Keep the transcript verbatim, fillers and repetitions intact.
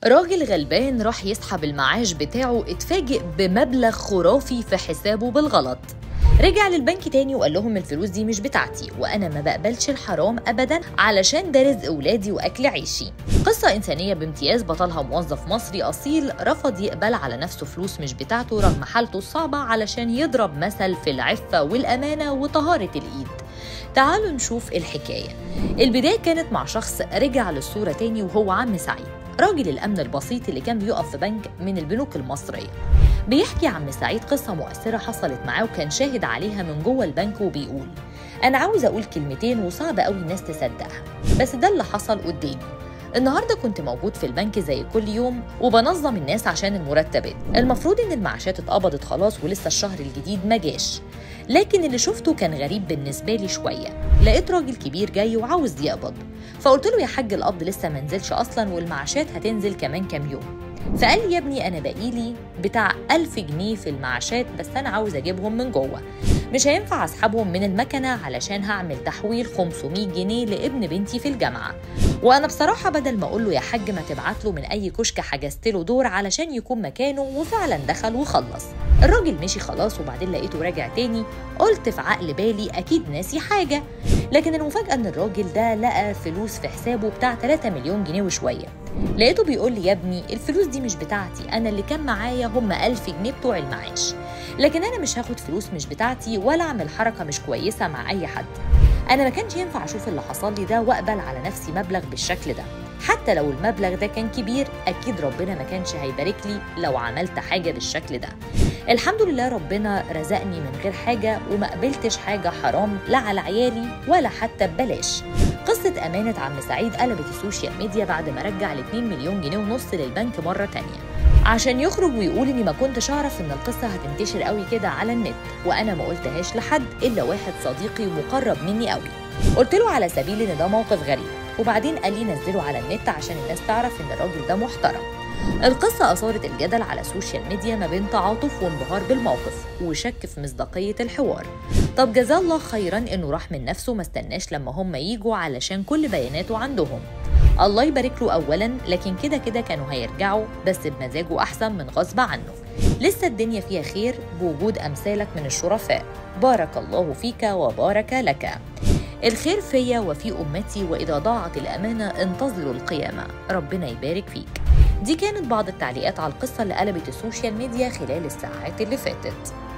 راجل غلبان راح يسحب المعاش بتاعه، اتفاجئ بمبلغ خرافي في حسابه بالغلط. رجع للبنك تاني وقال لهم الفلوس دي مش بتاعتي، وانا ما بقبلش الحرام ابدا علشان ده رزق ولادي واكل عيشي. قصة انسانية بامتياز، بطلها موظف مصري اصيل رفض يقبل على نفسه فلوس مش بتاعته رغم حالته الصعبة علشان يضرب مثل في العفة والامانة وطهارة الايد. تعالوا نشوف الحكاية. البداية كانت مع شخص رجع للصورة تاني وهو عم سعيد، راجل الأمن البسيط اللي كان بيقف في بنك من البنوك المصرية. بيحكي عم سعيد قصة مؤثرة حصلت معاه وكان شاهد عليها من جوه البنك، وبيقول: أنا عاوز أقول كلمتين وصعب قوي الناس تصدقها، بس ده اللي حصل قدامي. النهاردة كنت موجود في البنك زي كل يوم وبنظم الناس عشان المرتبات. المفروض إن المعاشات اتقبضت خلاص ولسه الشهر الجديد ما جاش، لكن اللي شفته كان غريب بالنسبة لي شوية. لقيت راجل كبير جاي وعاوز يقبض، فقلت له: يا حاج القبض لسه ما نزلش أصلا والمعاشات هتنزل كمان كام يوم. فقال لي: يا ابني أنا بقيلي بتاع ألف جنيه في المعاشات، بس أنا عاوز أجيبهم من جوه، مش هينفع أسحبهم من المكنة علشان هعمل تحويل خمسمية جنيه لابن بنتي في الجامعة. وأنا بصراحة بدل ما أقول له يا حاج ما تبعت له من أي كشك، حجزت له دور علشان يكون مكانه، وفعلا دخل وخلص. الراجل مشي خلاص، وبعدين لقيته راجع تاني. قلت في عقل بالي أكيد ناسي حاجة، لكن المفاجأة إن الراجل ده لقى فلوس في حسابه بتاع تلاتة مليون جنيه وشوية. لقيته بيقول لي: يا ابني الفلوس دي مش بتاعتي، أنا اللي كان معايا هم ألف جنيه بتوع المعاش، لكن أنا مش هاخد فلوس مش بتاعتي ولا أعمل حركة مش كويسة مع أي حد. أنا ما كانش ينفع أشوف اللي حصل لي ده وأقبل على نفسي مبلغ بالشكل ده، حتى لو المبلغ ده كان كبير أكيد ربنا ما كانش هيبارك لي لو عملت حاجة بالشكل ده. الحمد لله ربنا رزقني من غير حاجة وما قبلتش حاجة حرام لا على عيالي ولا حتى ببلاش. قصة أمانة عم سعيد قلبت السوشيال ميديا بعد ما رجع الاتنين مليون جنيه ونص للبنك مرة تانية، عشان يخرج ويقول إني ما كنتش أعرف إن القصة هتنتشر قوي كده على النت، وأنا ما قلتهاش لحد إلا واحد صديقي ومقرب مني قوي. قلت له على سبيل إن ده موقف غريب، وبعدين قال لي نزله على النت عشان الناس تعرف إن الراجل ده محترم. القصة أثارت الجدل على السوشيال ميديا ما بين تعاطف وانبهار بالموقف وشك في مصداقية الحوار. طب جزاه الله خيرا إنه راح من نفسه، ما استناش لما هم ييجوا علشان كل بياناته عندهم. الله يبارك له أولا، لكن كده كده كانوا هيرجعوا بس بمزاجه أحسن من غصب عنه. لسه الدنيا فيها خير بوجود أمثالك من الشرفاء، بارك الله فيك وبارك لك. الخير فيا وفي أمتي، وإذا ضاعت الأمانة انتظروا القيامة، ربنا يبارك فيك. دي كانت بعض التعليقات على القصة اللي قلبت السوشيال ميديا خلال الساعات اللي فاتت.